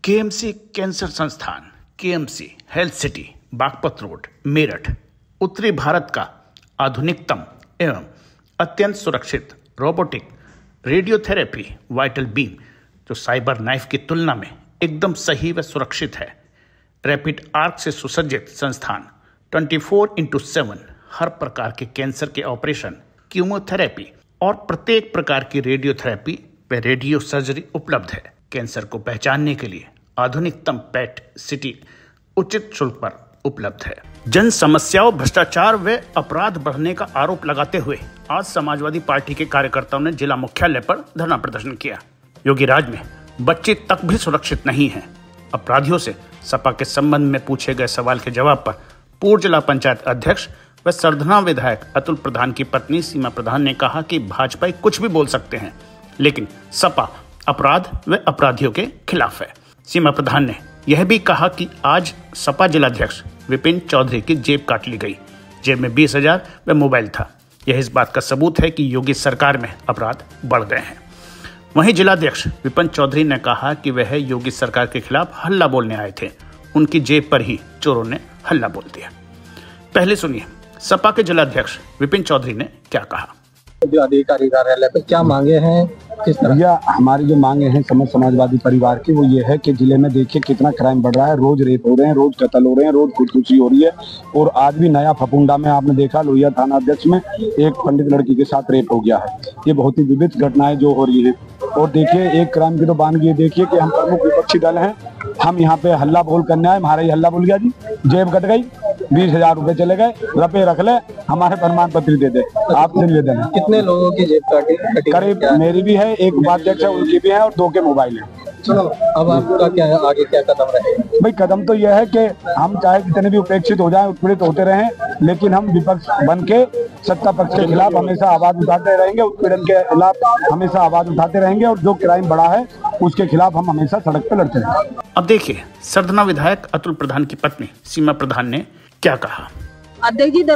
KMC cancer संस्थान, KMC health city, Baghpat road, Meerut उत्तरी भारत का आधुनिकतम एवं अत्यंत सुरक्षित रोबोटिक रेडियोथेरेपी वाइटल बीम जो साइबर नाइफ की तुलना में एकदम सही व सुरक्षित है। रैपिड आर्क से सुसज्जित संस्थान 24/7 हर प्रकार के कैंसर के ऑपरेशन, कीमोथेरेपी और प्रत्येक प्रकार की रेडियोथेरेपी व रेडियो सर्जरी उपलब्ध है। कैंसर को पहचानने के लिए आधुनिकतम पेट सिटी उचित शुल्क पर उपलब्ध है। जन समस्याओं, भ्रष्टाचार व अपराध बढ़ने का आरोप लगाते हुए आज समाजवादी पार्टी के कार्यकर्ताओं ने जिला मुख्यालय पर धरना प्रदर्शन किया। योगी राज में बच्चे तक भी सुरक्षित नहीं हैं। अपराधियों से सपा के संबंध में पूछे गए सवाल के जवाब पर पूर्व जिला पंचायत अध्यक्ष व सरधना विधायक अतुल प्रधान की पत्नी सीमा प्रधान ने कहा कि भाजपा कुछ भी बोल सकते हैं, लेकिन सपा अपराध व अपराधियों के खिलाफ है। सीमा प्रधान ने यह भी कहा कि आज सपा जिलाध्यक्ष विपिन चौधरी की जेब काट ली गई। जेब में 20,000 व मोबाइल था। यह इस बात का सबूत है कि योगी सरकार में अपराध बढ़ गए हैं। वहीं जिलाध्यक्ष विपिन चौधरी ने कहा कि वह योगी सरकार के खिलाफ हल्ला बोलने आए थे। उनकी जेब पर ही चोरों ने हल्ला बोल दिया। पहले सुनिए सपा के जिलाध्यक्ष विपिन चौधरी ने क्या कहा। जो अधिकारी कार्यालय पे क्या मांगे हैं, किस तरह? भैया हमारी जो मांगे हैं समस्त समाजवादी परिवार की वो ये है कि जिले में देखिए कितना क्राइम बढ़ रहा है। रोज रेप हो रहे हैं, रोज कत्ल हो रहे हैं, रोज खुदकुशी हो रही है। और आज भी नया फकुंडा में आपने देखा लोहिया थाना अध्यक्ष में एक पंडित लड़की के साथ रेप हो गया है। ये बहुत ही विविध घटनाएं जो हो रही है। और देखिए एक क्राइम की तो बानगी देखिए कि हम प्रमुख विपक्षी दल हैं, हम यहाँ पे हल्ला बोल करने आए, हमारा ही हल्ला बोल गया जी, जेब कट गई, 20,000 रुपए चले गए, रुपए रख ले, हमारे प्रमाण पत्र दे दे, आपसे निवेदन है। कितने लोगों की जेब काटी? करीब मेरी भी है, एक उपाध्यक्ष है उनकी भी है और 2 के मोबाइल है। चलो अब आपका क्या है, आगे क्या कदम रहेगा? भाई कदम तो यह है कि हम चाहे कितने भी उपेक्षित हो जाएं, उत्पीड़ित होते रहें, लेकिन हम विपक्ष बन के सत्ता पक्ष के खिलाफ हमेशा आवाज उठाते रहेंगे, उत्पीड़न के खिलाफ हमेशा आवाज उठाते रहेंगे और जो क्राइम बढ़ा है उसके खिलाफ हम हमेशा सड़क पर लड़ते रहेंगे। अब देखिए सरधना विधायक अतुल प्रधान की पत्नी सीमा प्रधान ने क्या कहा। अध्यक्ष जी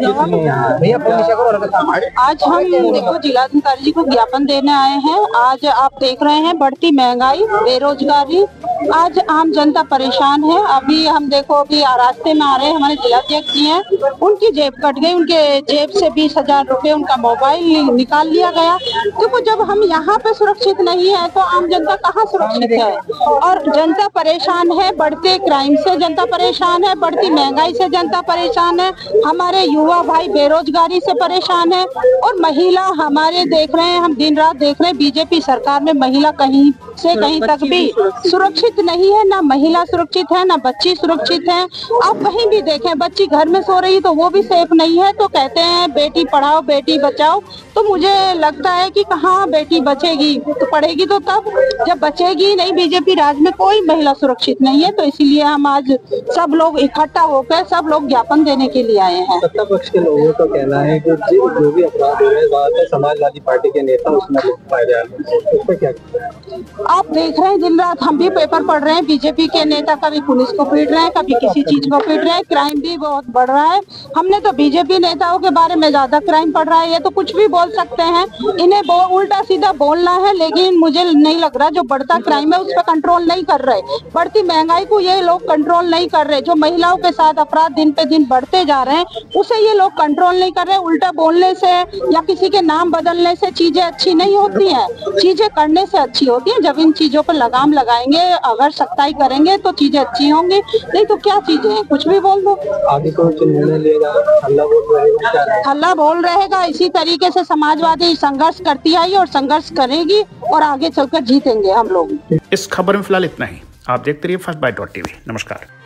आज हम देखो जिलाधिकारी जी को ज्ञापन देने आए हैं। आज आप देख रहे हैं बढ़ती महंगाई, बेरोजगारी, आज आम जनता परेशान है। अभी हम देखो अभी रास्ते में आ रहे हैं, हमारे जिलाध्यक्ष जी हैं, उनकी जेब कट गई, उनके जेब से 20,000 रुपए उनका मोबाइल निकाल लिया गया। देखो जब हम यहाँ पे सुरक्षित नहीं है तो आम जनता कहाँ सुरक्षित है। और जनता परेशान है, बढ़ते क्राइम से जनता परेशान है, बढ़ती महंगाई से जनता परेशान है, हमारे युवा भाई बेरोजगारी से परेशान है। और महिला हमारे देख रहे हैं, हम दिन रात देख रहे हैं बीजेपी सरकार में महिला कहीं से कहीं तक भी सुरक्षित नहीं है। ना महिला सुरक्षित है, ना बच्ची सुरक्षित है। आप कहीं भी देखें बच्ची घर में सो रही तो वो भी सेफ नहीं है। तो कहते हैं बेटी पढ़ाओ बेटी बचाओ, तो मुझे लगता है कि कहाँ बेटी बचेगी, तो पढ़ेगी तो तब जब बचेगी नहीं। बीजेपी राज में कोई महिला सुरक्षित नहीं है। तो इसीलिए हम आज सब लोग इकट्ठा होकर सब लोग ज्ञापन देने के लिए आए हैं। सत्ता पक्ष के लोगों का कहना है कि जो भी अपराध हो रहे हैं समाजवादी पार्टी के नेता उसमें पाए जा रहे हैं, उस पर क्या? आप देख रहे हैं दिन रात हम भी पेपर पढ़ रहे हैं, बीजेपी के नेता कभी पुलिस को पीट रहे हैं, कभी किसी चीज को पीट रहे हैं, क्राइम भी बहुत बढ़ रहा है। हमने तो बीजेपी नेताओं के बारे में ज्यादा क्राइम पढ़ रहा है। ये तो कुछ भी बोल सकते हैं, इन्हें उल्टा सीधा बोलना है, लेकिन मुझे नहीं लग रहा जो बढ़ता क्राइम है उस पर कंट्रोल नहीं कर रहे। बढ़ती महंगाई को ये लोग कंट्रोल नहीं कर रहे। जो महिलाओं के साथ अपराध दिन पे दिन बढ़ते जा रहे हैं उसे ये लोग कंट्रोल नहीं कर रहे। उल्टा बोलने से या किसी के नाम बदलने से चीजें अच्छी नहीं होती हैं, चीजें करने से अच्छी होती हैं। जब इन चीजों पर लगाम लगाएंगे, अगर सख्ताई करेंगे तो चीजें अच्छी होंगी, नहीं तो क्या चीजें हैं, कुछ भी बोल दो। आगे को निर्णय लिएगा, हल्ला बोल रहेगा। इसी तरीके से समाजवादी संघर्ष करती आई और संघर्ष करेगी और आगे चलकर जीतेंगे हम लोग। इस खबर में फिलहाल इतना ही। आप देखते रहिए फर्स्ट बाइट.tv। नमस्कार।